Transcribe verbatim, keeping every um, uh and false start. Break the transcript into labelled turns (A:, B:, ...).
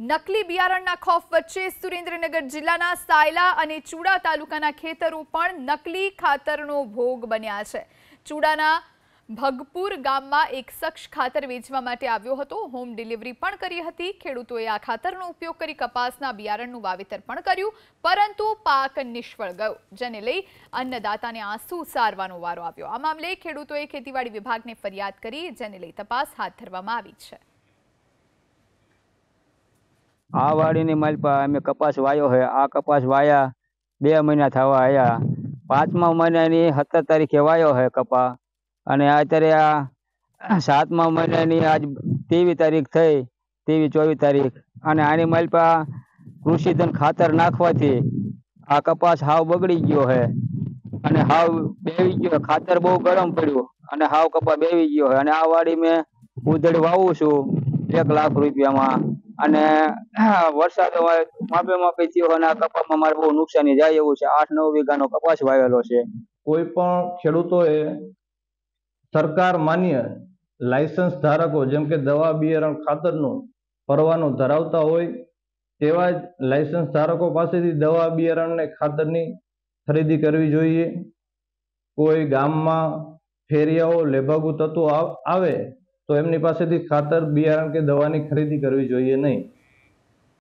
A: નકલી બિયારણના ખોફ વચ્ચે સુરેન્દ્રનગર જિલ્લાના સાયલા અને ચૂડા તાલુકાના ખેતરો પણ નકલી ખાતરનો ભોગ બન્યા છે। ચૂડાના ભગપુર ગામમાં એક શખ્સ ખાતર વેચવા માટે આવ્યો હતો। હોમ ડિલિવરી પણ કરી હતી। ખેડૂતોએ આ ખાતરનો ઉપયોગ કરી કપાસના બિયારણનું વાવેતર પણ કર્યું, પરંતુ પાક નિષ્ફળ ગયો, જેને લઈ અન્નદાતાને આંસુ સારવાનો વારો આવ્યો। આ મામલે ખેડૂતોએ ખેતીવાડી વિભાગને ફરિયાદ કરી, જેને લઈ તપાસ હાથ ધરવામાં આવી છે।
B: आ वाड़ी ने मालपा अमे कपास वायो है। आ कपास वाया बे महीना थवा आया। पांचमा महीना नी सत्तर तारीखे वायो है कपा अने अत्यारे आ सातमा महीना नी आज तेवीस तारीख थई, तेवीस चौबीस तारीख अने आनी मालपा कृषि धन खातर नाखवाथी आ कपास हाव बगड़ी गयो है अने हाव बेवी गयो। खातर बहु गरम पड्यो अने हाव कपा बेवी गयो है अने आ वाड़ी में उधड़ वावुं छुं एक लाख रुपया में અને વરસાદ માપે માપે થયો અને આ કપાસમાં મારે બહુ નુકસાની જાય એવું છે। આઠ નવ વીઘાનો કપાસ વાવેલો છે।
C: કોઈ પણ ખેડૂતોએ સરકાર માન્ય લાયસન્સ ધારકો જેમ કે દવા બિયારણ ખાતરનું પરવાનો ધરાવતા હોય તેવા જ લાયસન્સ ધારકો પાસેથી દવા બિયારણ ને ખાતરની ખરીદી કરવી જોઈએ। કોઈ ગામમાં ફેરિયાઓ લેભાગુ તત્વો આવે તો એમની પાસેથી ખાતર બિયારણ કે દવાની ખરીદી કરવી જોઈએ નહીં।